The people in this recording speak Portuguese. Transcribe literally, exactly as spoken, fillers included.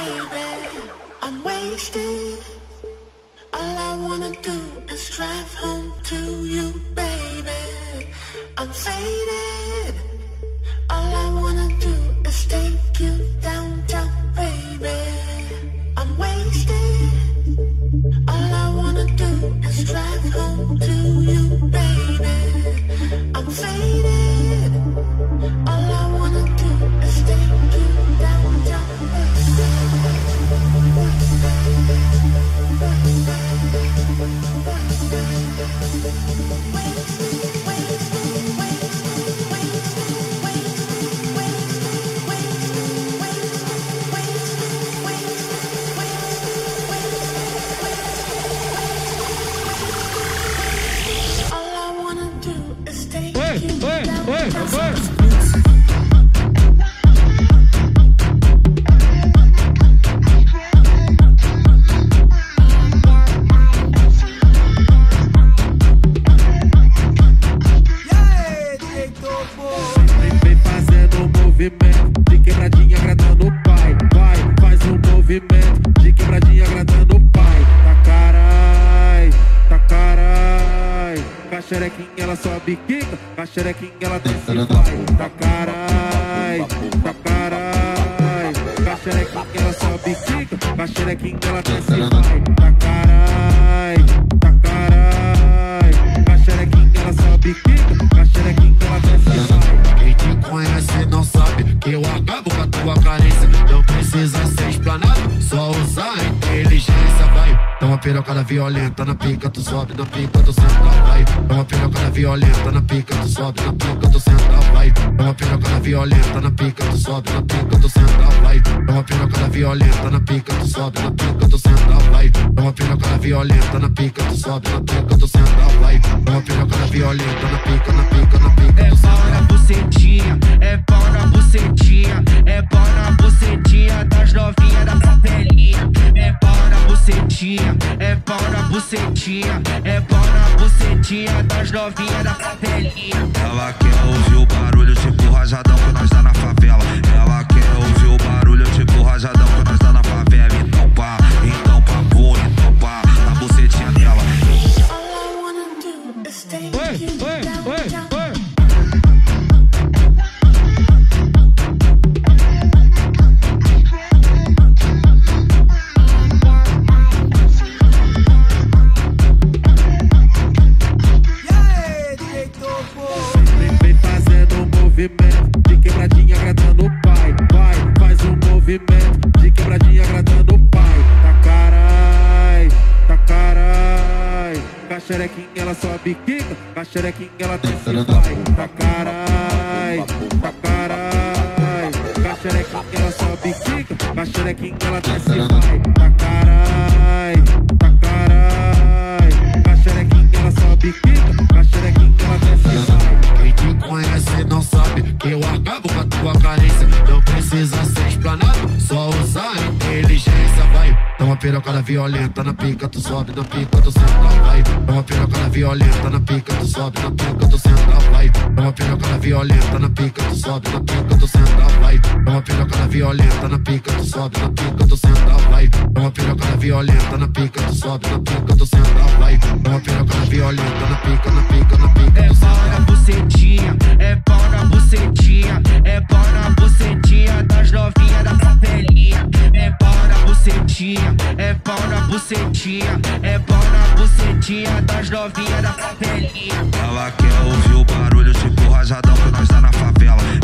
baby. I'm wasted. All I wanna do is drive home to you, baby. I'm faded. All I wanna do is take you downtown, baby. I'm wasted. All I wanna do is drive home to you, baby. I'm faded. All I wanna do is take you downtown, baby. Xerequinha, ela sobe, quica. A xerequinha, ela desce, vai. Tá carai, tá carai. A xerequinha, ela sobe, quica. A xerequinha, ela desce, vai. Tá carai, tá carai. A xerequinha, ela sobe, quica. A xerequinha, ela desce, vai. Quem te conhece não sabe que eu acabo com a tua carência. Não precisa ser explanado, só usar a inteligência, vai. Dá uma pirocada violenta na pica, tu sobe na pica, tu senta, vai. Dá uma pirocada violenta na pica, tu sobe na pica, tu senta, vai. Dá uma pirocada violenta na pica, tu sobe na pica, tu senta, vai. Dá uma pirocada violenta na pica, tu sobe na pica, tu senta, vai. Dá uma pirocada violenta na pica, tu sobe na pica, tu senta, vai. Dá uma pirocada violenta na pica, na pica, na pica, tu senta. É pau na bucetinha, é pau na bucetinha, é pau na bucetinha das novinhas da papelinha. É pau na bucetinha, é pau na bucetinha, é pau na bucetinha das novinhas da papelinha. Ela quer ouvir o barulho tipo rajadão que nós dá na favela. Ela quer ouvir o barulho tipo rajadão que nós dá na favela. Então pá, então pá, pô, então pá, na bucetinha dela. All I wanna do is take you downtown. De quebradinha agradando o pai, vai, faz um movimento. De quebradinha agradando o pai. Tá carai, tá carai. A xerequinha, ela sobe, quica. A xerequinha, ela desce, vai. Tá carai, tá carai. A xerequinha, ela sobe, quica. A xerequinha, ela desce, vai. Tá carai, tá carai. A xerequinha, ela sobe, quica. A xerequinha, ela desce, vai. Quem te conhece não sabe que eu acabo com a tua carência. Não precisa ser explanado, só usar a inteligência, vai. Dá uma pirocada violenta na pica, tu sobe na pica, tu senta, vai. Dá uma pirocada violenta na pica, tu sobe na pica, tu senta, vai. Dá uma pirocada violenta na pica, tu sobe na pica, tu senta, vai. Dá uma pirocada violenta na pica, tu sobe na pica, tu senta, vai. Dá uma pirocada violenta na pica, tu sobe na pica, tu senta, vai. Dá uma pirocada violenta na pica, na pica, na pica, tu senta. É pau na bucetinha, é pau na bucetinha, é pau na bucetinha das novinhas da papelinha. É pau na bucetinha, é pau na bucetinha, é pau na bucetinha das novinhas da papelinha. Ela quer ouvir o barulho tipo rajadão que nós dá na favela.